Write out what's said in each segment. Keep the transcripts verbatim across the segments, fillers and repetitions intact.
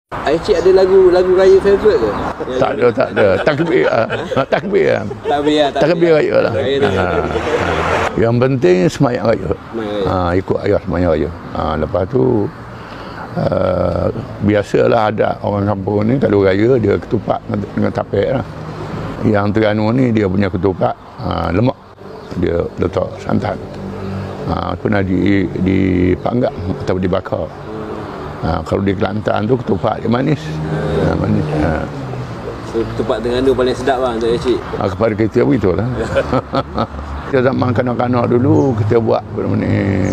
Cik ada lagu lagu raya favourite ke? Tak ada, tak ada. Takbir ah. Takbir ah. Takbir lah. Takbir raya lah. Ha. Yang penting semayang raya. Ha, ikut ayah semayang raya. Ha, lepas tu uh, biasalah ada orang kampung ni kalau raya dia ketupat dengan tapek lah. Yang Terengganu ni dia punya ketupat uh, lemak. Dia letak santan. Ha, pernah di dipanggang atau dibakar. Ha, kalau di Kelantan tu ketupat dia manis. Ha, manis. Ha. So, ketupat Terengganu paling sedap bang untuk Cik. Ha, kepada kita begitulah. Kita zaman kanak-kanak dulu kita buat apa ni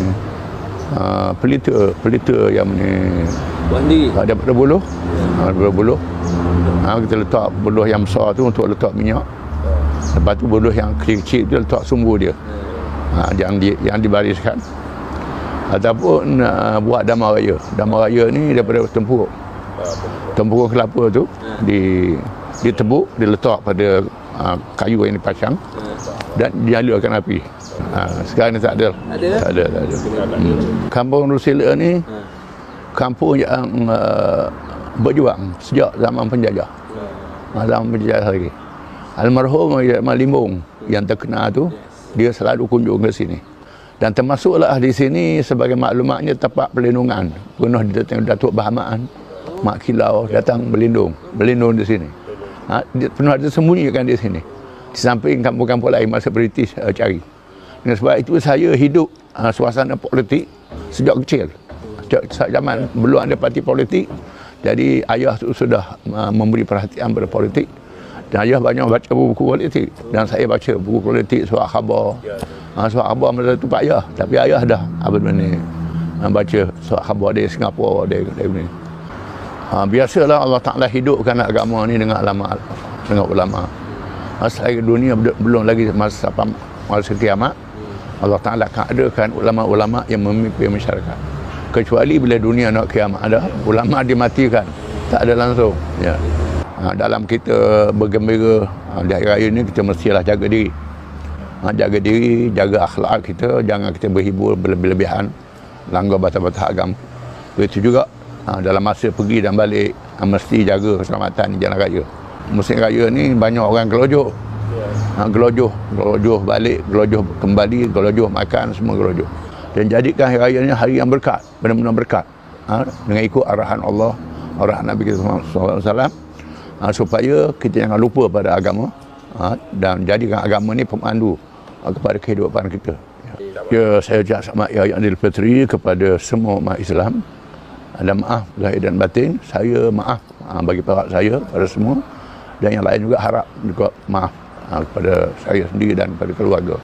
uh, pelita, pelita yang ni buat sendiri. Ada pada buluh. Ha, pada buluh. Ha, kita letak buluh yang besar tu untuk letak minyak. Lepas tu buluh yang kecil-kecil tu letak sumbu dia. Ha, yang di, yang dibariskan. Ataupun uh, buat damai raya. Damai raya ni daripada tempuruk. Tempuruk kelapa tu di ditebuk, diletak pada uh, kayu yang dipasang dan dinyalakan api. Uh, sekarang ni tak ada. Ada? Tak ada, tak ada. Hmm. Kampung Rusila ni kampung yang uh, berjuang sejak zaman penjajah. Uh, zaman penjajah lagi. Almarhum Mak Limbung yang terkenal tu, dia selalu kunjung ke sini. Dan termasuklah di sini sebagai maklumatnya tempat perlindungan. Pernah didatang Datuk Bahamaan, Mak Kilau datang berlindung, berlindung di sini. Ha, dia pernah disembunyikan di sini. Di samping kampung-kampung lain masa British uh, cari. Dengan sebab itu saya hidup uh, suasana politik sejak kecil. Sejak zaman belum ada parti politik. Jadi ayah tu sudah uh, memberi perhatian pada politik. Dan ayah banyak baca buku politik. Dan saya baca buku politik, surat khabar. Ha, surat khabar masa tu Pak Ayah. Tapi ayah dah apa ni ha, baca surat khabar dari Singapura, dari, dari ni. Ha, biasalah Allah Ta'ala hidupkan agama ni dengan ulama. Dengan ulama. Ha, selagi dunia belum lagi masa, masa kiamat, Allah Ta'ala akan adakan ulama-ulama yang memimpin masyarakat. Kecuali bila dunia nak kiamat ada, ulama dimatikan. Tak ada langsung. Ya. Ha, dalam kita bergembira ha, di hari raya ni kita mestilah jaga diri. Ha, jaga diri, jaga akhlak kita, jangan kita berhibur berlebih-lebihan, langgar batas-batas agama. Begitu juga ha, dalam masa pergi dan balik ha, mesti jaga keselamatan di jalan raya. Musim raya ni banyak orang gelojoh. Ha, gelojoh, gelojoh balik, gelojoh kembali, gelojoh makan, semua gelojoh. Dan jadikan hari raya ni hari yang berkat, benar-benar berkat. Ha, dengan ikut arahan Allah, arahan Nabi kita sallallahu alaihi wasallam. Ha, supaya kita jangan lupa pada agama ha, dan jadikan agama ni pemandu ha, kepada kehidupan kita. Ya, saya ucap selamat Hari Raya Aidilfitri kepada semua umat Islam. Ada maaf lahir dan batin. Saya maaf ha, bagi pihak saya pada semua, dan yang lain juga harap juga maaf ha, kepada saya sendiri dan kepada keluarga.